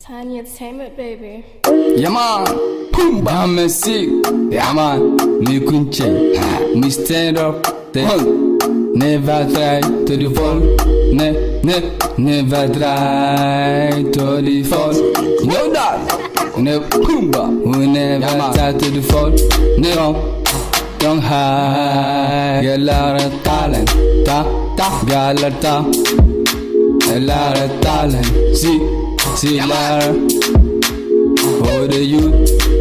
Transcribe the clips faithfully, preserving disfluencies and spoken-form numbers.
Tiny Entertainment, baby. Yeah man, boom, bam, me sick. Yeah man, me kunche, me stand up, then never try to the fall. Ne, ne, never try to the fall. You know that? Ne, boom, we never yeah, try to the fall. No, don't hide. Get a lot of talent, ta, ta, got a ta, a lot of talent. See. See Lara, how do you,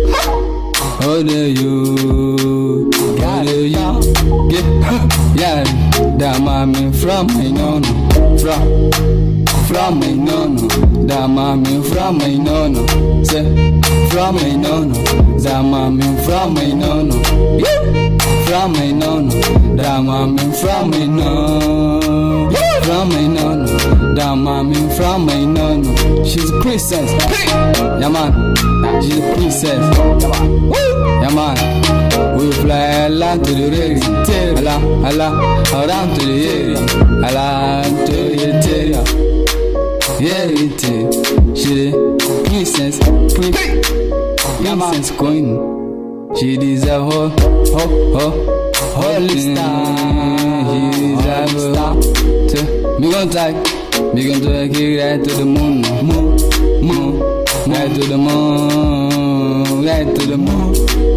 how do you, how do you, get, yeah, that mommy from my nono, from, from my nono, that mommy from my nono, say, from my nono, that mommy from my nono, from my nono, that mommy from my nono, from my nono. That mommy from my nono, she's a princess. Yeah man, she's a princess. Yeah man, we fly along to the area, along, along, around to the area, along to the area. Yeah, it is. She's a princess, princess, princess queen. She deserves her, her, her, holy star. She deserves her. Me gon' take. We gon' take it right to the moon, moon, moon, right to the moon, right to the moon.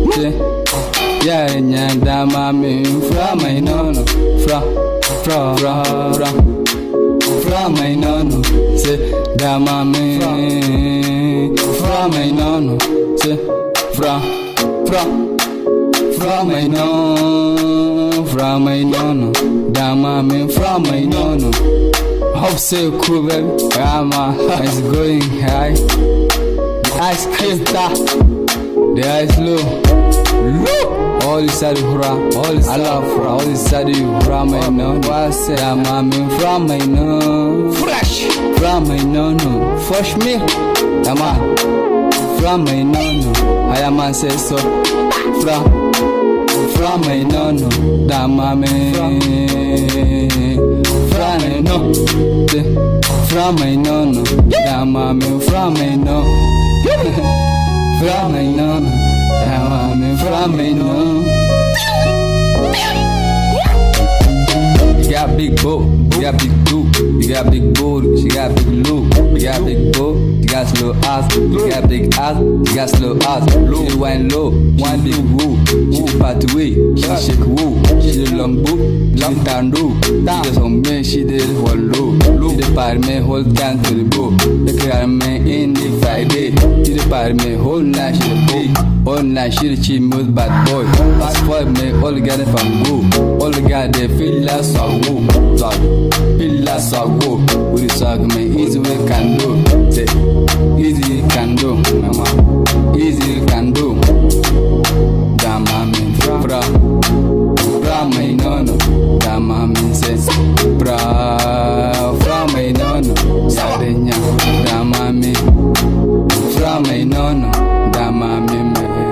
Yeah, yeah, that mommy from my nono, from, from, from, from my nono. Say that mommy from my nono. Say from, from, from my nono, from my nono. That mommy from my nono. Hope so cool, baby. Yeah, man, it's going high. The ice cream top, the ice low, low. All inside the hura, all inside the hura, all inside the hura, my no. What's it? Yeah, man, from my no, fresh, from my no, no, fresh milk. Yeah, man, from my no, no. I am man say so. From, from my no, no. That man, from no, from my nono, that mommy from my no, from my nono, that mommy from my no. You got big boat, you got big boot, you got big booty, she got big loop, you got big boat, you got slow ass, you got big ass, you got slow ass, low, she wine low, one big woo, she part away, she shake woo, she the long boot, long tandu, she the song me, she did one low, she the part me hold down to the boat, the car me in the Friday, she the part me whole night, she the big, all night she the cheap mood bad boy, fast for me, all got it from go, all got they feel like so woo, talk, feel like so woo, we talk me easy we can do, say, easy can do, mama, easy can do, damn mommy, fra, fra my nono, damn mommy says, fra, fra my nono, sadenya, damn mommy, fra my nono, damn mommy,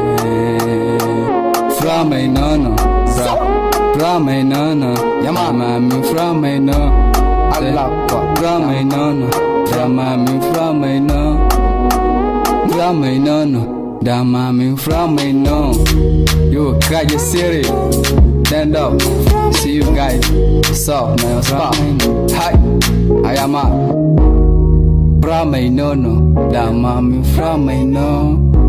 fra my nono, fra, fra my nono, yeah mommy, fra my nono. From my nono, from mommy, from my no, from my nono, that mommy, from my no. You got your city, stand up, see you guys. What's up, man? What's up? Hi, I am up. From my nono, that mommy, from my no.